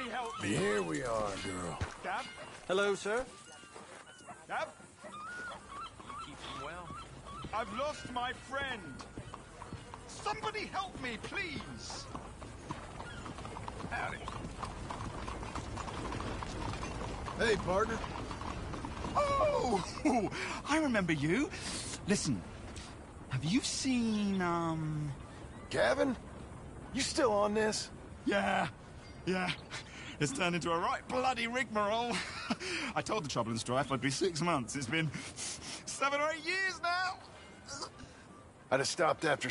help me. Here we are, girl. Gav? Hello, sir. Gav? Keeping well. I've lost my friend. Somebody help me, please. Howdy. Hey, partner. Oh, I remember you. Listen, have you seen, Gavin? You still on this? Yeah. It's turned into a right bloody rigmarole. I told the Trouble and Strife I'd be 6 months. It's been 7 or 8 years now. I'd have stopped after...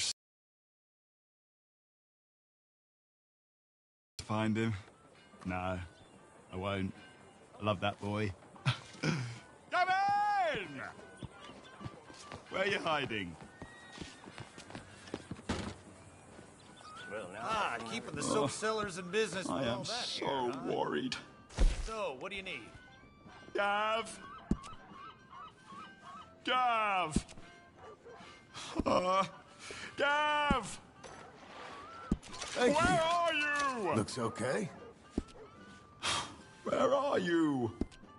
Find him? No, I won't. I love that boy. Gavin! Where are you hiding? Well, now, keeping the soap sellers in business. I with all am that so here, huh? worried. So, what do you need? Gav! Gav! Gav! Thank Where you. are you? Looks okay. Where are you?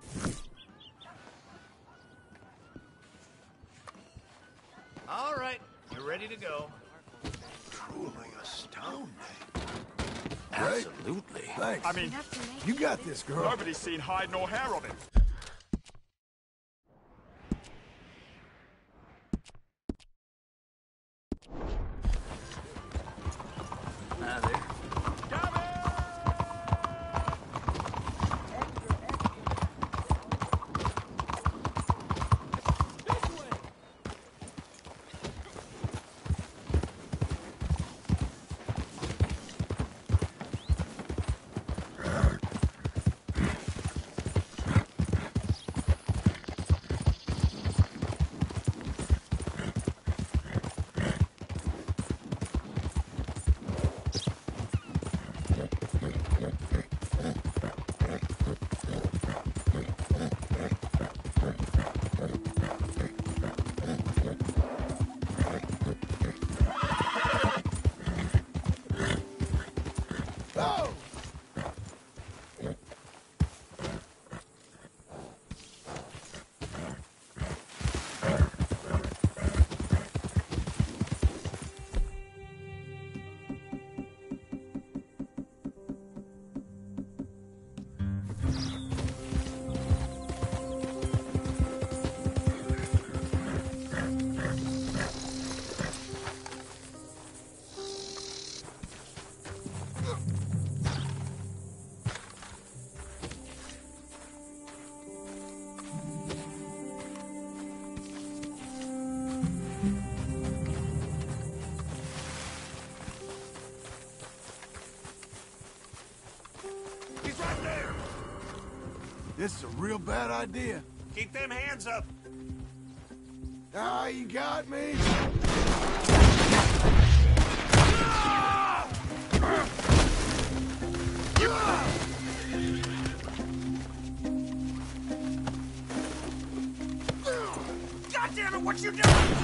All right, you're ready to go. Truly astounding. Right? Absolutely. Thanks. I mean, You got this, girl. nobody's seen hide nor hair of him. Ah, there. Oh! He's right there. This is a real bad idea. Keep them hands up. Ah, you got me. God damn it! What you doing?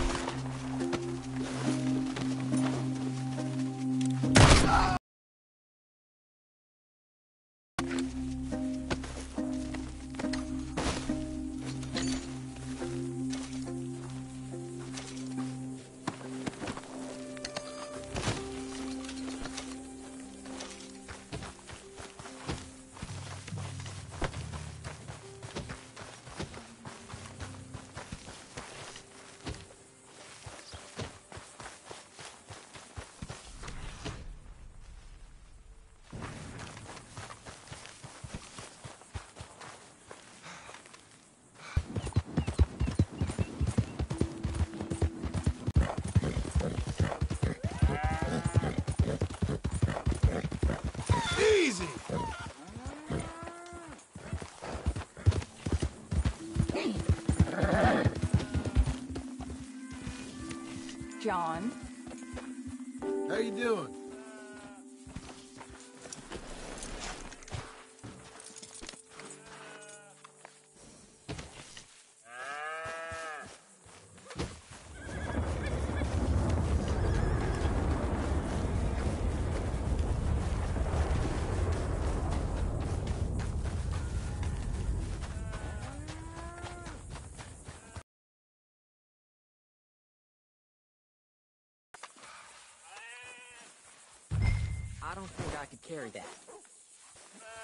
Easy. John. How you doing? I don't think I could carry that.